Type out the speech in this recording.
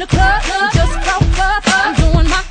the club, just broke up. I'm doing my